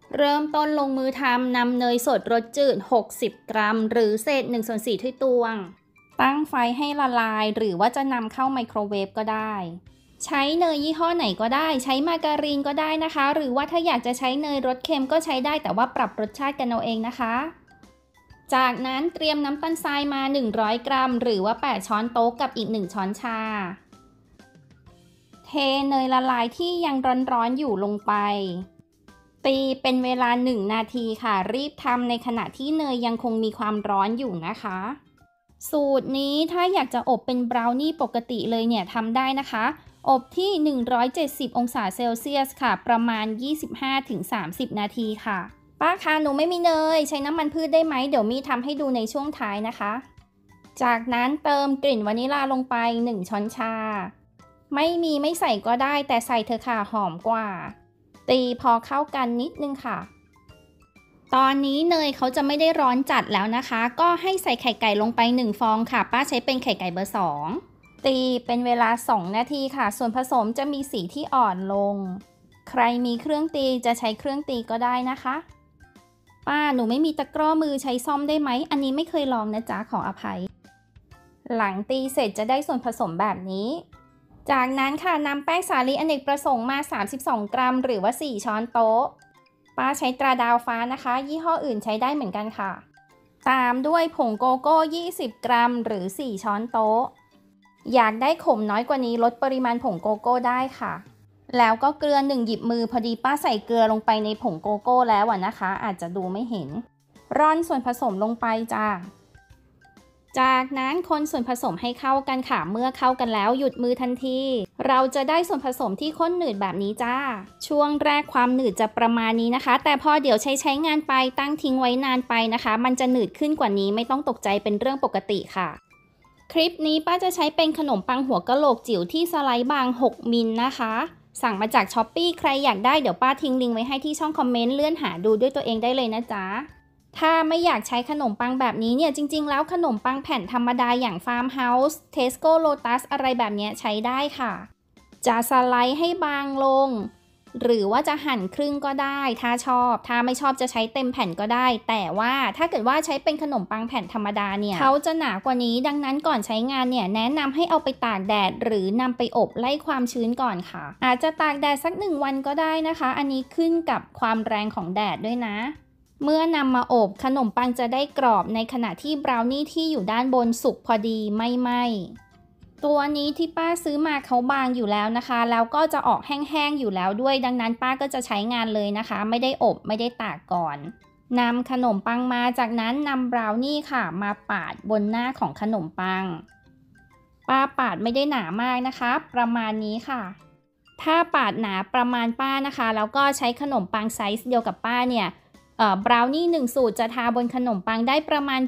เริ่มต้นลงมือทำนำเนยสดรสจืด60 กรัมหรือเศษ1/4ถ้วยตวงตั้งไฟให้ละลายหรือว่าจะนำเข้าไมโครเวฟก็ได้ใช้เนยยี่ห้อไหนก็ได้ใช้มาการีนก็ได้นะคะหรือว่าถ้าอยากจะใช้เนยรสเค็มก็ใช้ได้แต่ว่าปรับรสชาติกันเอาเองนะคะจากนั้นเตรียมน้ำตาลทรายมา100 กรัมหรือว่า8ช้อนโต๊ะกับอีก1ช้อนชาเทเนยละลายที่ยังร้อนๆอยู่ลงไปตีเป็นเวลา1 นาทีค่ะรีบทำในขณะที่เนยยังคงมีความร้อนอยู่นะคะสูตรนี้ถ้าอยากจะอบเป็นบราวนี่ปกติเลยเนี่ยทำได้นะคะอบที่170องศาเซลเซียสค่ะประมาณ 25-30 นาทีค่ะป้าคะหนูไม่มีเนยใช้น้ำมันพืชได้ไหมเดี๋ยวมีทำให้ดูในช่วงท้ายนะคะจากนั้นเติมกลิ่นวานิลลาลงไป1ช้อนชาไม่ใส่ก็ได้แต่ใส่เถอะค่ะหอมกว่าตีพอเข้ากันนิดนึงค่ะตอนนี้เนยเขาจะไม่ได้ร้อนจัดแล้วนะคะก็ให้ใส่ไข่ไก่ลงไป1 ฟองค่ะป้าใช้เป็นไข่ไก่เบอร์2ตีเป็นเวลา2 นาทีค่ะส่วนผสมจะมีสีที่อ่อนลงใครมีเครื่องตีจะใช้เครื่องตีก็ได้นะคะป้าหนูไม่มีตะกร้อมือใช้ซ่อมได้ไหมอันนี้ไม่เคยลองนะจ๊ะขออภัยหลังตีเสร็จจะได้ส่วนผสมแบบนี้จากนั้นค่ะนำแป้งสาลีอเนกประสงค์มา32 กรัมหรือว่า4ช้อนโต๊ะป้าใช้ตราดาวฟ้านะคะยี่ห้ออื่นใช้ได้เหมือนกันค่ะตามด้วยผงโกโก้20 กรัมหรือ4ช้อนโต๊ะอยากได้ขมน้อยกว่านี้ลดปริมาณผงโกโก้ได้ค่ะแล้วก็เกลือ1 หยิบมือพอดีป้าใส่เกลือลงไปในผงโกโก้แล้วนะคะอาจจะดูไม่เห็นร่อนส่วนผสมลงไปจ้าจากนั้นคนส่วนผสมให้เข้ากันค่ะเมื่อเข้ากันแล้วหยุดมือทันทีเราจะได้ส่วนผสมที่ข้นหนืดแบบนี้จ้าช่วงแรกความหนืดจะประมาณนี้นะคะแต่พอเดี๋ยวใช้งานไปตั้งทิ้งไว้นานไปนะคะมันจะหนืดขึ้นกว่านี้ไม่ต้องตกใจเป็นเรื่องปกติค่ะคลิปนี้ป้าจะใช้เป็นขนมปังหัวกะโหลกจิ๋วที่สไลด์บาง6 มิลนะคะสั่งมาจาก Shopee ใครอยากได้เดี๋ยวป้าทิ้งลิงก์ไว้ให้ที่ช่องคอมเมนต์เลื่อนหาดูด้วยตัวเองได้เลยนะจ๊ะถ้าไม่อยากใช้ขนมปังแบบนี้เนี่ยจริงๆแล้วขนมปังแผ่นธรรมดาอย่าง Farm House Tesco Lotus อะไรแบบนี้ใช้ได้ค่ะจะสไลด์ให้บางลงหรือว่าจะหั่นครึ่งก็ได้ถ้าชอบถ้าไม่ชอบจะใช้เต็มแผ่นก็ได้แต่ว่าถ้าเกิดว่าใช้เป็นขนมปังแผ่นธรรมดาเนี่ยเขาจะหนากว่านี้ดังนั้นก่อนใช้งานเนี่ยแนะนำให้เอาไปตากแดดหรือนำไปอบไล่ความชื้นก่อนค่ะอาจจะตากแดดสัก1 วันก็ได้นะคะอันนี้ขึ้นกับความแรงของแดดด้วยนะเมื่อนำมาอบขนมปังจะได้กรอบในขณะที่บราวนี่ที่อยู่ด้านบนสุกพอดีไม่ไหม้ตัวนี้ที่ป้าซื้อมาเขาบางอยู่แล้วนะคะแล้วก็จะออกแห้งๆอยู่แล้วด้วยดังนั้นป้าก็จะใช้งานเลยนะคะไม่ได้อบไม่ได้ตากก่อนนำขนมปังมาจากนั้นนำบราวนี่ค่ะมาปาดบนหน้าของขนมปังป้าปาดไม่ได้หนามากนะคะประมาณนี้ค่ะถ้าปาดหนาประมาณป้านะคะแล้วก็ใช้ขนมปังไซส์เดียวกับป้าเนี่ยบราวนี่1 สูตรจะทาบนขนมปังได้ประมาณ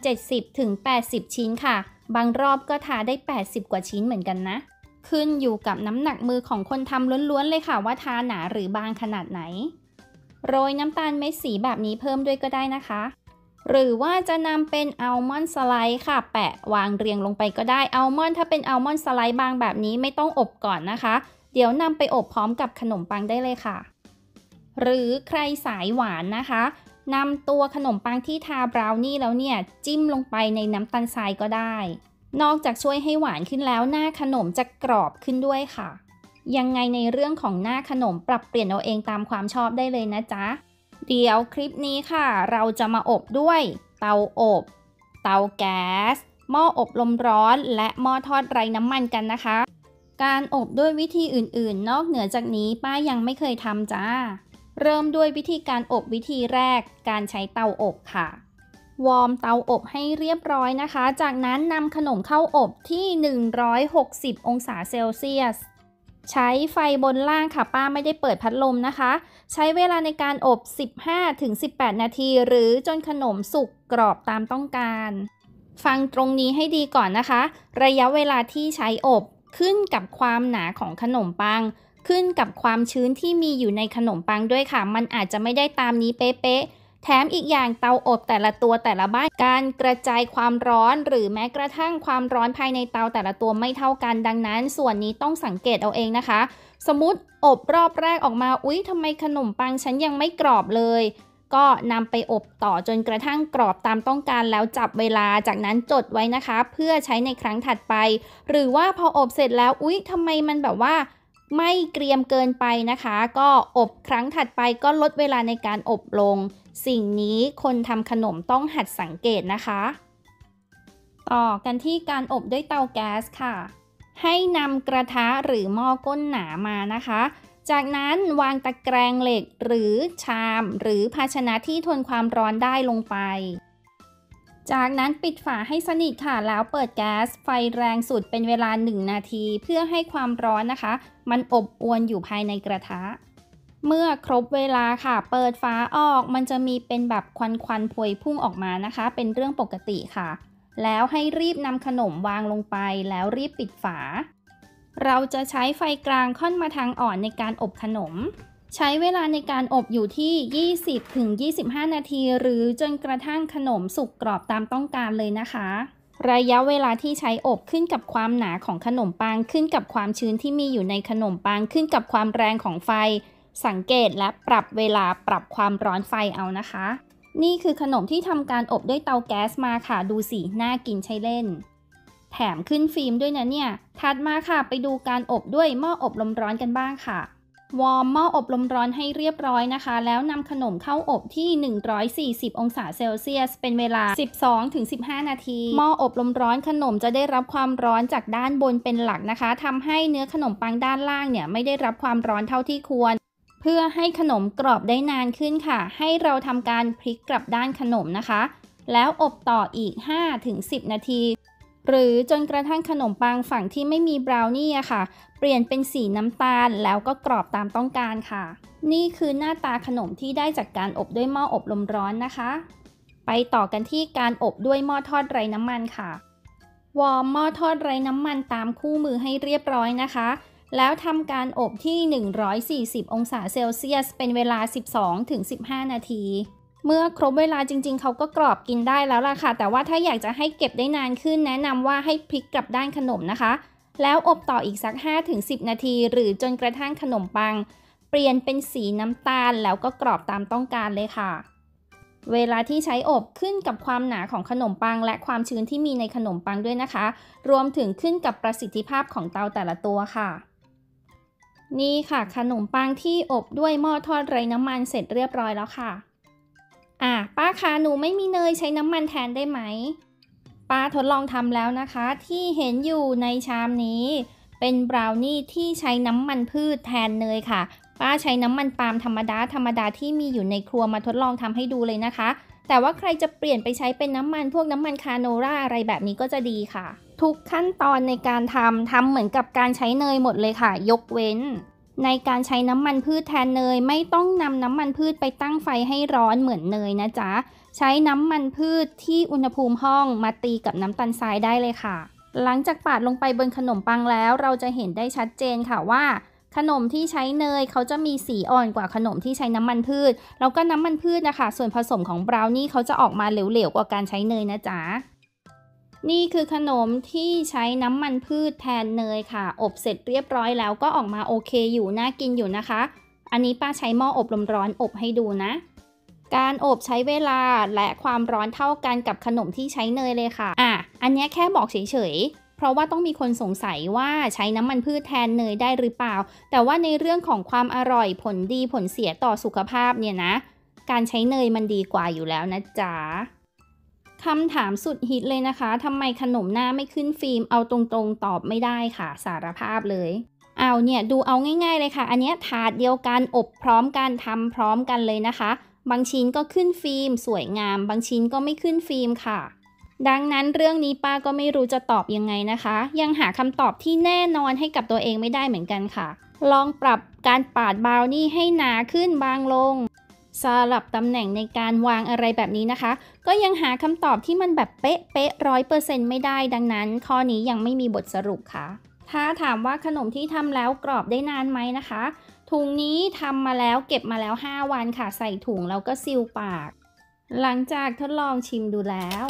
70-80 ชิ้นค่ะบางรอบก็ทาได้80 กว่าชิ้นเหมือนกันนะขึ้นอยู่กับน้ำหนักมือของคนทำล้วนๆเลยค่ะว่าทาหนาหรือบางขนาดไหนโรยน้ำตาลเม็ดสีแบบนี้เพิ่มด้วยก็ได้นะคะหรือว่าจะนำเป็นอัลมอนด์สไลด์ค่ะแปะวางเรียงลงไปก็ได้อัลมอนด์ถ้าเป็นอัลมอนด์สไลด์บางแบบนี้ไม่ต้องอบก่อนนะคะเดี๋ยวนำไปอบพร้อมกับขนมปังได้เลยค่ะหรือใครสายหวานนะคะนำตัวขนมปังที่ทาบราวนี่แล้วเนี่ยจิ้มลงไปในน้ำตาลทรายก็ได้นอกจากช่วยให้หวานขึ้นแล้วหน้าขนมจะกรอบขึ้นด้วยค่ะยังไงในเรื่องของหน้าขนมปรับเปลี่ยนเอาเองตามความชอบได้เลยนะจ๊ะเดี๋ยวคลิปนี้ค่ะเราจะมาอบด้วยเตาอบเตาแก๊สหม้ออบลมร้อนและหม้อทอดไร้น้ำมันกันนะคะการอบด้วยวิธีอื่นๆนอกเหนือจากนี้ป้ายังไม่เคยทำจ้าเริ่มด้วยวิธีการอบวิธีแรกการใช้เตาอบค่ะวอร์มเตาอบให้เรียบร้อยนะคะจากนั้นนำขนมเข้าอบที่160องศาเซลเซียสใช้ไฟบนล่างค่ะป้าไม่ได้เปิดพัดลมนะคะใช้เวลาในการอบ 15-18 นาทีหรือจนขนมสุกกรอบตามต้องการฟังตรงนี้ให้ดีก่อนนะคะระยะเวลาที่ใช้อบขึ้นกับความหนาของขนมปังขึ้นกับความชื้นที่มีอยู่ในขนมปังด้วยค่ะมันอาจจะไม่ได้ตามนี้เป๊ะๆแถมอีกอย่างเตาอบแต่ละตัวแต่ละบ้านการกระจายความร้อนหรือแม้กระทั่งความร้อนภายในเตาแต่ละตัวไม่เท่ากันดังนั้นส่วนนี้ต้องสังเกตเอาเองนะคะสมมุติอบรอบแรกออกมาอุ๊ยทำไมขนมปังฉันยังไม่กรอบเลยก็นำไปอบต่อจนกระทั่งกรอบตามต้องการแล้วจับเวลาจากนั้นจดไว้นะคะเพื่อใช้ในครั้งถัดไปหรือว่าพออบเสร็จแล้วอุ๊ยทำไมมันแบบว่าไม่เกรียมเกินไปนะคะก็อบครั้งถัดไปก็ลดเวลาในการอบลงสิ่งนี้คนทำขนมต้องหัดสังเกตนะคะต่อกันที่การอบด้วยเตาแก๊สค่ะให้นำกระทะหรือหม้อก้นหนามานะคะจากนั้นวางตะแกรงเหล็กหรือชามหรือภาชนะที่ทนความร้อนได้ลงไปจากนั้นปิดฝาให้สนิทค่ะแล้วเปิดแก๊สไฟแรงสุดเป็นเวลา1 นาทีเพื่อให้ความร้อนนะคะมันอบอวนอยู่ภายในกระทะเมื่อครบเวลาค่ะเปิดฝาออกมันจะมีเป็นแบบควันพวยพุ่งออกมานะคะเป็นเรื่องปกติค่ะแล้วให้รีบนำขนมวางลงไปแล้วรีบปิดฝาเราจะใช้ไฟกลางค่อนมาทางอ่อนในการอบขนมใช้เวลาในการอบอยู่ที่ 20-25 นาทีหรือจนกระทั่งขนมสุกกรอบตามต้องการเลยนะคะระยะเวลาที่ใช้อบขึ้นกับความหนาของขนมปังขึ้นกับความชื้นที่มีอยู่ในขนมปังขึ้นกับความแรงของไฟสังเกตและปรับเวลาปรับความร้อนไฟเอานะคะนี่คือขนมที่ทำการอบด้วยเตาแก๊สมาค่ะดูสิน่ากินใช่เล่นแถมขึ้นฟิล์มด้วยนะเนี่ยถัดมาค่ะไปดูการอบด้วยหม้ออบลมร้อนกันบ้างค่ะวอร์มหม้ออบลมร้อนให้เรียบร้อยนะคะแล้วนำขนมเข้าอบที่140องศาเซลเซียสเป็นเวลา 12-15 นาทีหม้ออบลมร้อนขนมจะได้รับความร้อนจากด้านบนเป็นหลักนะคะทำให้เนื้อขนมปังด้านล่างเนี่ยไม่ได้รับความร้อนเท่าที่ควรเพื่อให้ขนมกรอบได้นานขึ้นค่ะให้เราทำการพลิกกลับด้านขนมนะคะแล้วอบต่ออีก 5-10 นาทีหรือจนกระทั่งขนมปังฝั่งที่ไม่มีบราวนี่ค่ะเปลี่ยนเป็นสีน้ำตาลแล้วก็กรอบตามต้องการค่ะนี่คือหน้าตาขนมที่ได้จากการอบด้วยหม้ออบลมร้อนนะคะไปต่อกันที่การอบด้วยหม้อทอดไร้น้ำมันค่ะวอร์มหม้อทอดไร้น้ำมันตามคู่มือให้เรียบร้อยนะคะแล้วทำการอบที่140องศาเซลเซียสเป็นเวลา 12-15 นาทีเมื่อครบเวลาจริงๆเขาก็กรอบกินได้แล้วล่ะค่ะแต่ว่าถ้าอยากจะให้เก็บได้นานขึ้นแนะนำว่าให้พลิกกลับด้านขนมนะคะแล้วอบต่ออีกสัก 5-10 นาทีหรือจนกระทั่งขนมปังเปลี่ยนเป็นสีน้ำตาลแล้วก็กรอบตามต้องการเลยค่ะเวลาที่ใช้อบขึ้นกับความหนาของขนมปังและความชื้นที่มีในขนมปังด้วยนะคะรวมถึงขึ้นกับประสิทธิภาพของเตาแต่ละตัวค่ะนี่ค่ะขนมปังที่อบด้วยหม้อทอดไร้น้ำมันเสร็จเรียบร้อยแล้วค่ะป้าคะหนูไม่มีเนยใช้น้ำมันแทนได้ไหมป้าทดลองทำแล้วนะคะที่เห็นอยู่ในชามนี้เป็นบราวนี่ที่ใช้น้ำมันพืชแทนเนยค่ะป้าใช้น้ำมันปาล์มธรรมดาที่มีอยู่ในครัวมาทดลองทำให้ดูเลยนะคะแต่ว่าใครจะเปลี่ยนไปใช้เป็นน้ำมันพวกน้ำมันคาโนล่าอะไรแบบนี้ก็จะดีค่ะทุกขั้นตอนในการทำเหมือนกับการใช้เนยหมดเลยค่ะยกเว้นในการใช้น้ำมันพืชแทนเนยไม่ต้องนำน้ำมันพืชไปตั้งไฟให้ร้อนเหมือนเนยนะจ๊ะใช้น้ำมันพืชที่อุณหภูมิห้องมาตีกับน้ำตาลทรายได้เลยค่ะหลังจากปาดลงไปบนขนมปังแล้วเราจะเห็นได้ชัดเจนค่ะว่าขนมที่ใช้เนยเขาจะมีสีอ่อนกว่าขนมที่ใช้น้ำมันพืชแล้วก็น้ำมันพืชนะคะส่วนผสมของบราวนี่เขาจะออกมาเหลวๆกว่าการใช้เนยนะจ๊ะนี่คือขนมที่ใช้น้ำมันพืชแทนเนยค่ะอบเสร็จเรียบร้อยแล้วก็ออกมาโอเคอยู่น่ากินอยู่นะคะอันนี้ป้าใช้หม้ออบลมร้อนอบให้ดูนะการอบใช้เวลาและความร้อนเท่ากันกับขนมที่ใช้เนยเลยค่ะอันนี้แค่บอกเฉยๆเพราะว่าต้องมีคนสงสัยว่าใช้น้ำมันพืชแทนเนยได้หรือเปล่าแต่ว่าในเรื่องของความอร่อยผลดีผลเสียต่อสุขภาพเนี่ยนะการใช้เนยมันดีกว่าอยู่แล้วนะจ๊ะคำถามสุดฮิตเลยนะคะทำไมขนมหน้าไม่ขึ้นฟิล์มเอาตรงๆตอบไม่ได้ค่ะสารภาพเลยเนี่ยดูเอาง่ายๆเลยค่ะอันนี้ถาดเดียวกันอบพร้อมกันทำพร้อมกันเลยนะคะบางชิ้นก็ขึ้นฟิล์มสวยงามบางชิ้นก็ไม่ขึ้นฟิล์มค่ะดังนั้นเรื่องนี้ป้าก็ไม่รู้จะตอบยังไงนะคะยังหาคำตอบที่แน่นอนให้กับตัวเองไม่ได้เหมือนกันค่ะลองปรับการปาดบราวนี่ให้หนาขึ้นบางลงสลับตำแหน่งในการวางอะไรแบบนี้นะคะก็ยังหาคำตอบที่มันแบบเป๊ะ100%ไม่ได้ดังนั้นข้อนี้ยังไม่มีบทสรุปค่ะถ้าถามว่าขนมที่ทำแล้วกรอบได้นานไหมนะคะถุงนี้ทำมาแล้วเก็บมาแล้ว5 วันค่ะใส่ถุงแล้วก็ซีลปากหลังจากทดลองชิมดูแล้ว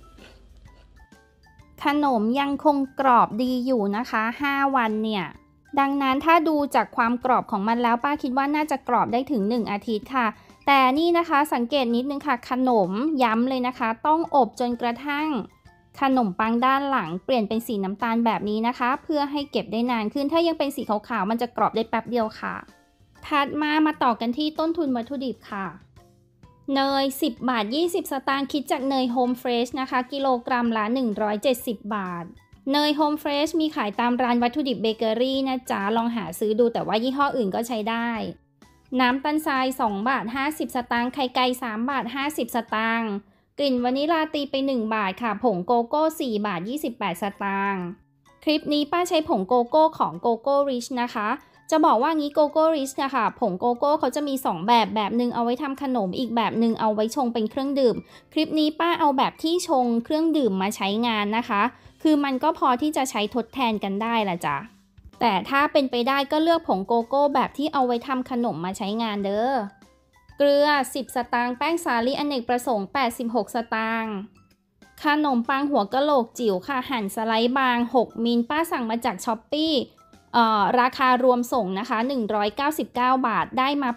ขนมยังคงกรอบดีอยู่นะคะ5 วันเนี่ยดังนั้นถ้าดูจากความกรอบของมันแล้วป้าคิดว่าน่าจะกรอบได้ถึง1 อาทิตย์ค่ะแต่นี่นะคะสังเกตนิดนึงค่ะขนมย้ำเลยนะคะต้องอบจนกระทั่งขนมปังด้านหลังเปลี่ยนเป็นสีน้ำตาลแบบนี้นะคะเพื่อให้เก็บได้นานขึ้นถ้ายังเป็นสีขาวๆมันจะกรอบได้แป๊บเดียวค่ะถัดมาต่อกันที่ต้นทุนวัตถุดิบค่ะเนย10 บาท 20 สตางค์คิดจากเนยโฮมเฟรชนะคะกิโลกรัมละ170 บาทเนยโฮมเฟรชมีขายตามร้านวัตถุดิบเบเกอรี่นะจ๊ะลองหาซื้อดูแต่ว่ายี่ห้ออื่นก็ใช้ได้น้ำตาลทราย2 บาท 50 สตางค์ไข่ไก่3 บาท 50 สตางค์กลิ่นวานิลาตีไป1 บาทค่ะผงโกโก้4 บาท 28 สตางค์คลิปนี้ป้าใช้ผงโกโก้ของโกโก้ริชนะคะจะบอกว่างี้โกโก้ริชนะคะผงโกโก้เขาจะมี2 แบบหนึ่งเอาไว้ทำขนมอีกแบบหนึ่งเอาไว้ชงเป็นเครื่องดื่มคลิปนี้ป้าเอาแบบที่ชงเครื่องดื่มมาใช้งานนะคะคือมันก็พอที่จะใช้ทดแทนกันได้ละจ้ะแต่ถ้าเป็นไปได้ก็เลือกผงโกโก้แบบที่เอาไว้ทำขนมมาใช้งานเด้อเกลือ10 สตางค์แป้งสาลีอเนกประสงค์86 สตางค์ขนมปังหัวกะโหลกจิ๋วค่ะหั่นสไลด์บาง6 มิลป้าสั่งมาจากช้อปปี้ราคารวมส่งนะคะ199 บาทได้มา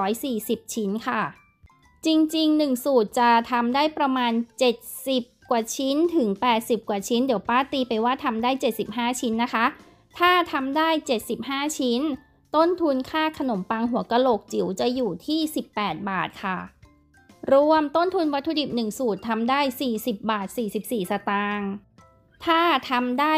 840 ชิ้นค่ะจริงๆ1 สูตรจะทำได้ประมาณ70 กว่าชิ้นถึง80 กว่าชิ้นเดี๋ยวป้าตีไปว่าทำได้75 ชิ้นนะคะถ้าทำได้75 ชิ้นต้นทุนค่าขนมปังหัวกะโหลกจิ๋วจะอยู่ที่18 บาทค่ะรวมต้นทุนวัตถุดิบ1 สูตรทำได้40 บาท 44 สตางค์ถ้าทำได้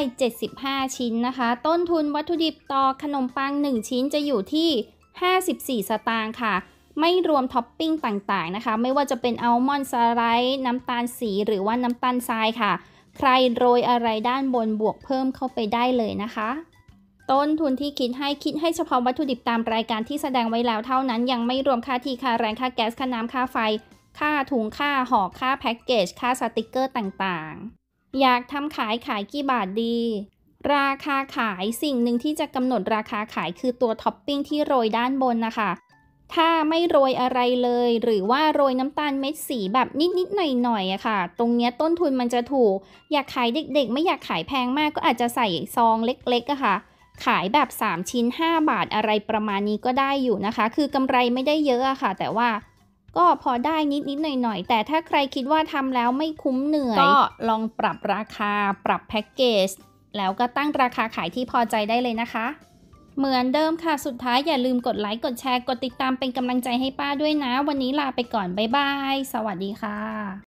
75 ชิ้นนะคะต้นทุนวัตถุดิบต่อขนมปัง1 ชิ้นจะอยู่ที่54 สตางค์ค่ะไม่รวมท็อปปิ้งต่างๆนะคะไม่ว่าจะเป็นอัลมอนด์สไลด์น้ำตาลสีหรือว่าน้ำตาลทรายค่ะใครโรยอะไรด้านบนบวกเพิ่มเข้าไปได้เลยนะคะต้นทุนที่คิดให้เฉพาะวัตถุดิบตามรายการที่แสดงไว้แล้วเท่านั้นยังไม่รวมค่าที่ค่าแรงค่าแก๊สค่าน้ำค่าไฟค่าถุงค่าห่อค่าแพ็กเกจค่าสติกเกอร์ต่างๆอยากทำขายกี่บาทดีราคาขายสิ่งหนึ่งที่จะกำหนดราคาขายคือตัวท็อปปิ้งที่โรยด้านบนนะคะถ้าไม่โรยอะไรเลยหรือว่าโรยน้ำตาลเม็ดสีแบบนิดๆหน่อยๆอะค่ะตรงเนี้ยต้นทุนมันจะถูกอยากขายเด็กๆไม่อยากขายแพงมากก็อาจจะใส่ซองเล็กๆอะค่ะขายแบบ3 ชิ้น 5 บาทอะไรประมาณนี้ก็ได้อยู่นะคะคือกำไรไม่ได้เยอะอะค่ะแต่ว่าก็พอได้นิดๆหน่อยๆแต่ถ้าใครคิดว่าทำแล้วไม่คุ้มเหนื่อยก็ลองปรับราคาปรับแพ็กเกจแล้วก็ตั้งราคาขายที่พอใจได้เลยนะคะเหมือนเดิมค่ะสุดท้ายอย่าลืมกดไลค์กดแชร์กดติดตามเป็นกำลังใจให้ป้าด้วยนะวันนี้ลาไปก่อนบ๊ายบายสวัสดีค่ะ